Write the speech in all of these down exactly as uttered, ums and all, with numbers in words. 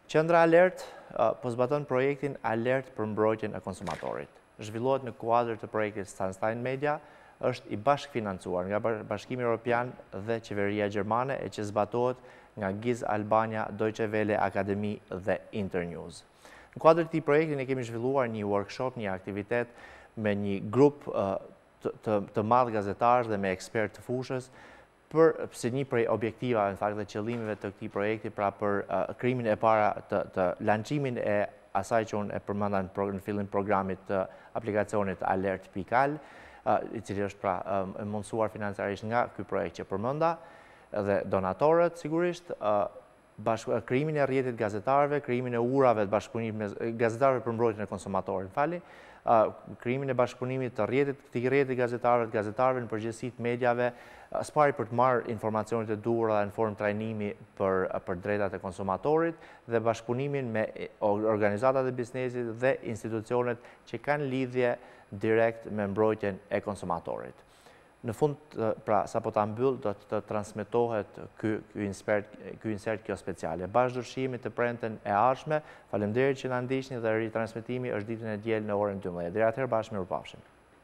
Qendra Alert po zbaton projektin Alert për mbrojtjen e konsumatorit. Zhvillohet në kuadër të projektit Sunstein Media, është i bashkëfinancuar nga Bashkimi Evropian dhe Qeveria Gjermane e që zbatohet nga Giz Albania, Deutsche Welle Akademi dhe Internews. Në kuadër të këtij projekti ne kemi zhvilluar një workshop, një aktivitet me një grup të, të, të madh gazetarësh dhe me ekspertë të fushës për si një prej objektivave në fakt dhe qëllimeve të këtij projekti, pra për uh, krijimin e para të, të lançimin e asaj që unë e përmenda në, në fillim programit të aplikacionit alert pikë al, uh, i cili është pra um, mundësuar financiarisht nga ky projekt që përmenda, dhe donatorët sigurisht, uh, bashkë, krijimin e rrjetit gazetarëve, krijimin e urave të bashkëpunimit me gazetarëve për mbrojtjen e konsumatorit, fali, uh, krijimin e bashkëpunimit të rrjetit të rrjetit gazetarëve, të gazetarëve në përgjithësi të mediave, spari për të marrë informacionet e duhura në formë trajnimi për, për drejtat e konsumatorit dhe bashkëpunimin me organizatat e biznesit dhe institucionet që kanë lidhje direkt me mbrojtjen e konsumatorit. Në fund, pra, sa po ta mbyll, do të transmetohet ky, ky, insert, ky insert kjo speciale. Bashkëdurshimi të premten e ardhshme, faleminderit që na ndiqni dhe ritransmetimi është ditën e diel në orën dymbëdhjetë. Deri atëherë bashkë mirupafshim.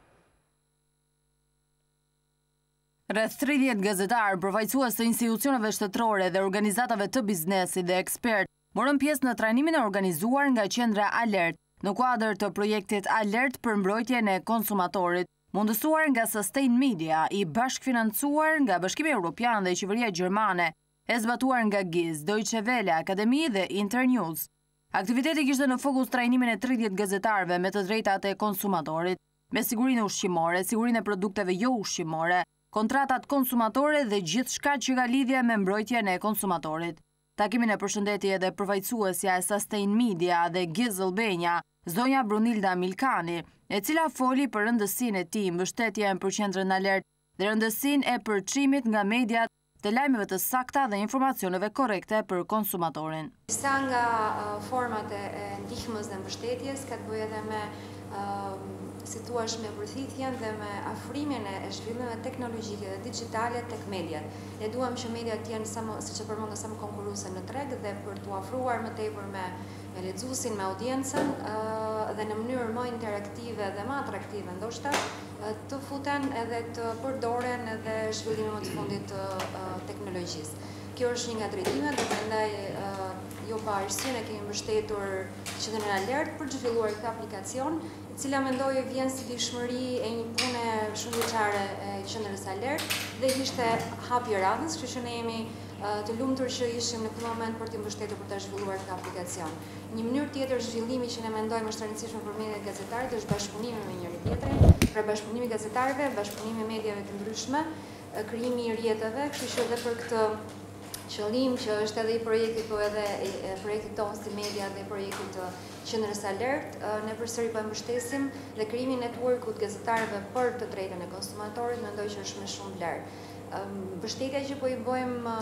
Rreth tridhjetë gazetarë, përfaqësues të institucioneve shtetërore dhe organizatave të biznesit dhe ekspertë morën pjesë në trajnimin e organizuar nga Qendra Alert në kuadër të projektit Alert për mbrojtjen e konsumatorit, mundësuar nga Sunstein Media, i bashkëfinancuar nga Bashkimi Evropian dhe Qeveria Gjermane, e zbatuar nga Giz, Deutsche Welle Akademi dhe Internews. Aktiviteti kishte në fokus trajnimin e tridhjetë gazetarëve me të drejtat e konsumatorit, me sigurinë ushqimore, sigurinë e produkteve jo ushqimore, kontratat konsumatore dhe gjithçka që ka lidhje me mbrojtjen e konsumatorit. Takimin e përshëndeti edhe përfaqësuesja e Sunstein Media dhe Giz Albania, zonja Brunilda Milkani, e cila foli për rëndësinë e tij mbështetjen për Qendrën Alert dhe rëndësinë e përçimit nga mediat të lajmeve të sakta dhe informacioneve korrekte për konsumatorin. Disa nga uh, format e ndihmës dhe mbështetjes ka të bëjë edhe me uh, si thua me përthithjen dhe me afrimin e zhvillimeve teknologjike dhe digjitale tek mediat. Ne duam që mediat të jenë sa më, siç e përmendëm, sa më konkurruese në treg dhe për t'u afruar më tepër me me lexuesin, me audiencën uh, dhe në mënyrë më interaktive dhe më atraktive ndoshta uh, të futen edhe të përdoren edhe zhvillimin më të fundit të uh, teknologjisë. Kjo është një nga drejtimet dhe prandaj uh, jo pa arsye ne kemi mbështetur Qendrën Alert për të zhvilluar këtë aplikacion, e cila mendoj vjen si dishmëri e një pune shumëqare e Qendrës Alert dhe ishte hapi i radhës, kështu që ne jemi uh, të lumtur që ishim në këtë moment për të mbështetur për të zhvilluar këtë aplikacion. Një mënyrë tjetër zhvillimi që ne mendojmë është e rëndësishme për mediat e gazetarit është bashkëpunimi me njëri tjetrin, pra bashkëpunimi gazetarëve, bashkëpunimi me mediave të ndryshme, krijimi i rrjeteve, kështu që edhe për këtë qëllim që është edhe i projektit, po edhe i projektit tonë si media dhe i projektit të Qendrës Alert, ne përsëri po e mbështesim dhe krijimi i networkut gazetarëve për të drejtën e konsumatorit, mendoj që është më shumë vlerë. Mbështetja që po i bëjmë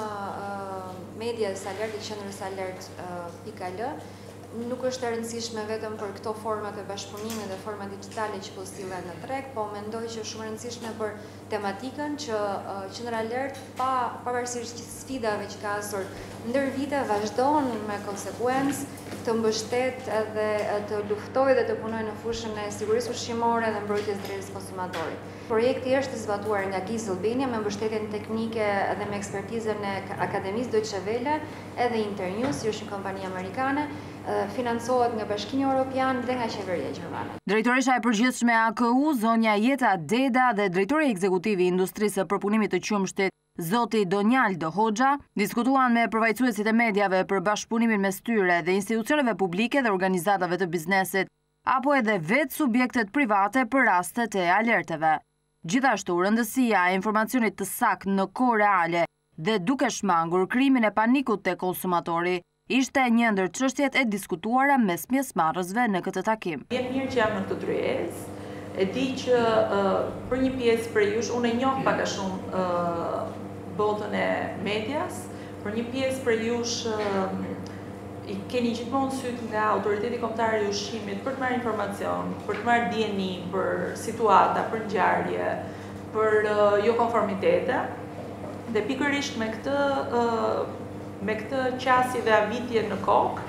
medias Alert dhe Qendrës Alert pikë al nuk është e rëndësishme vetëm për këto format e bashkëpunimit dhe forma digjitale që po sillen në treg, po mendoj që është shumë e rëndësishme për tematikën që uh, Qendra Alert pa pavarësisht gjithë sfidave që ka pasur ndër vite vazhdon me konsekuencë të mbështet edhe të luftojë dhe të punojë në fushën e sigurisë ushqimore dhe mbrojtjes drejtës konsumatorit. Projekti është zbatuar nga Giz Albania me mbështetjen teknike dhe me ekspertizën e Akademisë Deutsche Welle edhe Internews, që është një kompani amerikane, financohet nga Bashkimi Evropian dhe nga Qeveria Gjermane. Drejtoresha e përgjithshme e A K U, zonja Jeta Deda, dhe drejtori ekzekutivi i industrisë së përpunimit të qumshtit, zoti Donjaldo Hoxha, diskutuan me përfaqësuesit e mediave për bashkëpunimin mes tyre dhe institucioneve publike dhe organizatave të biznesit, apo edhe vetë subjektet private për rastet e alerteve. Gjithashtu, rëndësia e informacionit të saktë në kohë reale dhe duke shmangur krijimin e panikut te konsumatori ishte një ndër çështjet e diskutuara mes pjesëmarrësve në këtë takim. Vjen mirë që jam në këtë dryes. E di që uh, për një pjesë për jush, unë e njoh pak a shumë uh, botën e medias, për një pjesë për jush uh, i keni gjithmonë syt nga autoriteti kombëtar i ushqimit për të marrë informacion, për të marrë dieni për situata, për ngjarje, për uh, jo konformitete. Dhe pikërisht me këtë uh, me këtë qasje dhe avitje në kokë,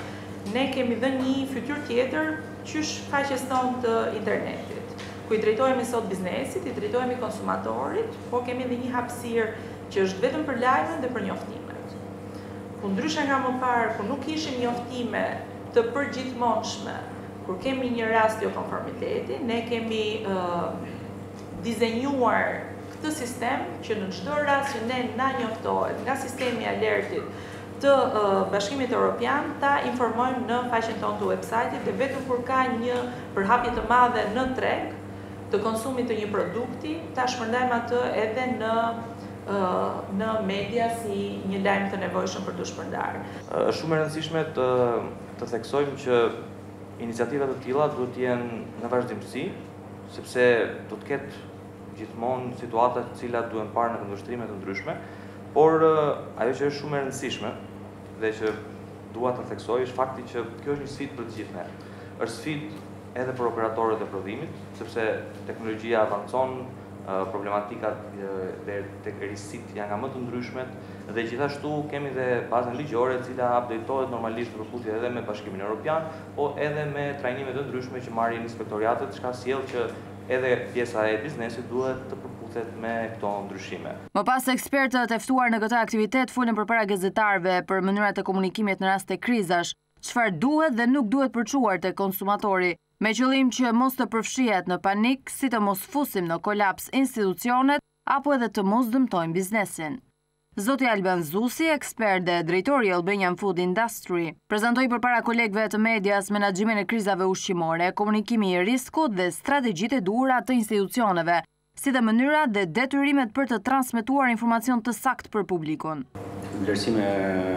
ne kemi dhe një fytyrë tjetër qysh faqes tonë të internetit, ku i drejtohemi sot biznesit, i drejtohemi konsumatorit, po kemi edhe një hapësirë që është vetëm për lajme dhe për njoftimet. Ku ndryshe nga më parë, ku nuk ishim njoftime të përgjithmonshme, kur kemi një rast jo konformiteti, ne kemi uh, dizenjuar këtë sistem që në çdo rast që ne na njoftohet nga sistemi alertit të uh, Bashkimit Evropian, ta informojmë në faqen tonë të website-it dhe vetëm kur ka një përhapje të madhe në treg të konsumit të një produkti, ta shpërndajmë atë edhe në uh, në media si një lajm të nevojshëm për të shpërndarë. Është shumë e rëndësishme të, të theksojmë që iniciativat të tilla duhet të jenë në vazhdimsi, sepse do të ketë gjithmonë situata të cilat duhen parë në kundërshtrime të ndryshme, por ajo që është shumë e rëndësishme dhe që dua ta theksoj është fakti që kjo është një sfidë për të gjithë ne. Është sfidë edhe për operatorët e prodhimit, sepse teknologjia avancon, problematikat dhe tek risitë janë nga më të ndryshmet dhe gjithashtu kemi dhe bazën ligjore e cila updatetohet normalisht në përputhje edhe me Bashkimin Evropian, po edhe me trajnime të ndryshme që marrin inspektoriatet, çka sjell që edhe pjesa e biznesit duhet të përputhet me këto ndryshime. Më pas ekspertët e ftuar në këtë aktivitet folën përpara gazetarëve për mënyrat e komunikimit në rast të krizash, çfarë duhet dhe nuk duhet përçuar tek konsumatori, me qëllim që mos të përfshihet në panik, si të mos fusim në kolaps institucionet apo edhe të mos dëmtojmë biznesin. Zoti Alban Zusi, ekspert dhe drejtori Albanian Food Industry, prezantoi përpara kolegëve të medias menaxhimin e krizave ushqimore, komunikimi i riskut dhe strategjitë e duhura të institucioneve, si dhe mënyrat dhe detyrimet për të transmetuar informacion të saktë për publikun. Vlerësime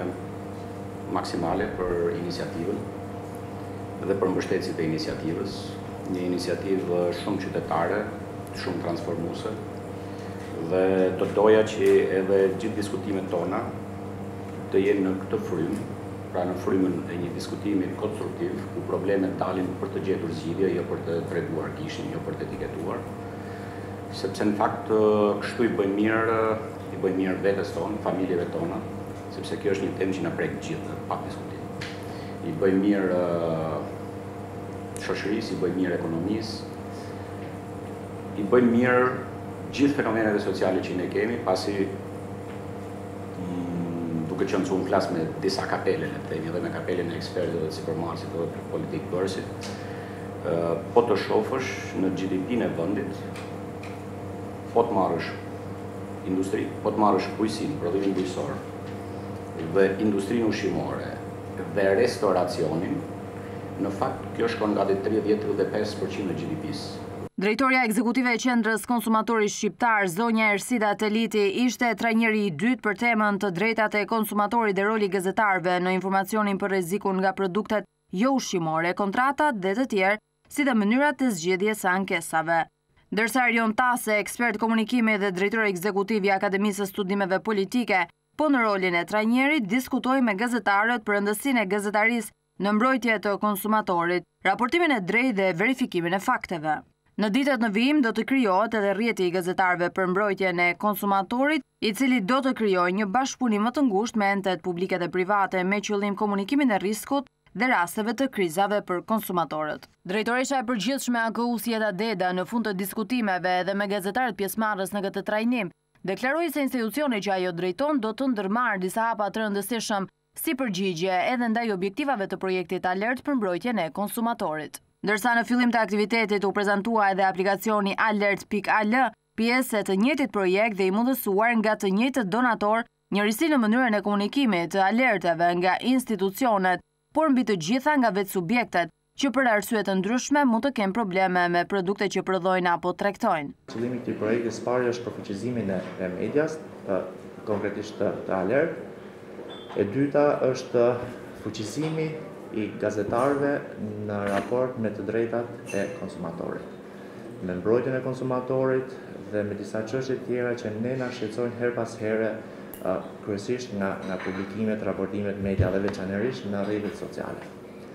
maksimale për iniciativën dhe për mbështetësit e iniciativës, një iniciativë shumë qytetare, shumë transformuese, dhe të doja që edhe gjithë diskutimet tona të jenë në këtë frymë, pra në frymën e një diskutimi konstruktiv, ku problemet dalin për të gjetur zgjidhje, jo për të treguar kishin, jo për të etiketuar, sepse në fakt kështu i bëjmë mirë, i bëjmë mirë vetes tonë, familjeve tona, sepse kjo është një temë që na prek gjithë, pak diskutim. I bëjmë mirë shoqërisë, i bëjmë mirë ekonomisë, i bëjmë mirë gjithë fenomenet sociale që ne kemi, pasi mm, duke qenë që unë flas me disa kapele, le të themi, dhe me kapelen e ekspertëve të sipërmarrësit dhe të politikë bërësit, po të shofësh në G D P-n e vendit, po të marrësh industri, po të marrësh bujqësinë, prodhimin bujqësor, dhe industrinë ushqimore dhe restoracionin, në fakt kjo shkon nga tridhjetë deri në tridhjetë e pesë përqind në G D P-s. Drejtoria ekzekutive e Qendrës Konsumatorit Shqiptar, zonja Ersida Teliti, ishte trajneri i dytë për temën të drejtat e konsumatorit dhe roli gazetarëve në informacionin për rrezikun nga produktet jo ushqimore, kontratat dhe të tjerë, si dhe mënyrat të zgjedhjes së ankesave. Ndërsa Arion Tase, ekspert komunikimi dhe drejtori ekzekutiv i Akademisë së Studimeve Politike, po në rolin e trajnerit diskutoi me gazetarët për rëndësinë e gazetarisë në mbrojtje të konsumatorit, raportimin e drejtë dhe verifikimin e fakteve. Në ditët në vijim do të krijohet edhe rrjeti i gazetarëve për mbrojtjen e konsumatorit, i cili do të krijojë një bashkëpunim më të ngushtë me entet publike dhe private me qëllim komunikimin e riskut dhe rasteve të krizave për konsumatorët. Drejtoresha e përgjithshme A K U Sjeta Deda në fund të diskutimeve dhe me gazetarët pjesëmarrës në këtë trajnim, deklaroi se institucioni që ajo drejton do të ndërmarrë disa hapa të rëndësishëm si përgjigje edhe ndaj objektivave të projektit alert për mbrojtjen e konsumatorit. Ndërsa në fillim të aktivitetit u prezantua edhe aplikacioni alert pikë a l, pjesë e të njëjtit projekt dhe i mundësuar nga të njëjtët donator, njërisi në mënyrën e komunikimit të alerteve nga institucionet, por mbi të gjitha nga vetë subjektet, që për arsye të ndryshme mund të kenë probleme me produkte që prodhojnë apo tregtojnë. Qëllimi i këtij projekti së pari është për fuqizimin e medias, konkretisht të alert. E dyta është fuqizimi i gazetarëve në raport me të drejtat e konsumatorit, me mbrojtjen e konsumatorit dhe me disa çështje tjera që ne na shqetësojnë her pas here, kryesisht nga, nga publikimet, raportimet media dhe veçanërisht në rrjetet sociale.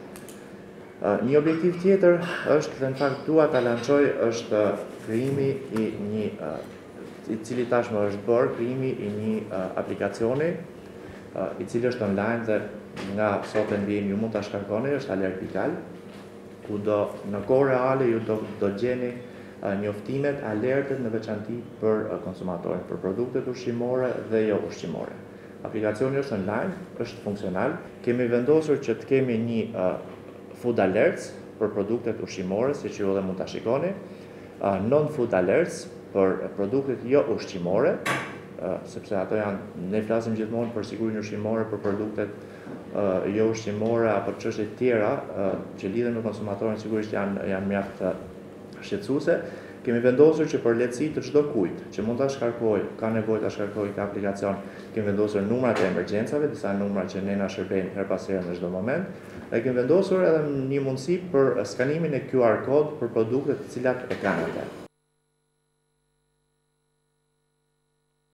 Një objektiv tjetër është, dhe në fakt dua ta lançoj, është krijimi i një, i cili tashmë është bërë, krijimi i një aplikacioni i cili është online dhe nga sot e ndihmë ju mund ta shkarkoni është alert pikal, ku do në kohë reale ju do, do gjeni uh, njoftimet, alertet në veçanti për uh, konsumatorin, për produktet ushqimore dhe jo ushqimore. Aplikacioni është online, është funksional. Kemi vendosur që të kemi një uh, food alerts për produktet ushqimore, siç ju edhe mund ta shikoni, uh, non-food alerts për produktet jo ushqimore, uh, sepse ato janë, ne flasim gjithmonë për sigurinë ushqimore, për produktet uh, jo ushqimore apo çështje tjera uh, që lidhen me konsumatorin, sigurisht janë janë mjaft uh, shqetësuese. Kemi vendosur që për lehtësi të çdo kujt që mund ta shkarkojë, ka nevojë ta shkarkojë këtë aplikacion, kemi vendosur numrat e emergjencave, disa numra që ne na shërbejnë her pas here në çdo moment. Dhe kemi vendosur edhe një mundësi për skanimin e Q R code për produktet të cilat e kanë atë.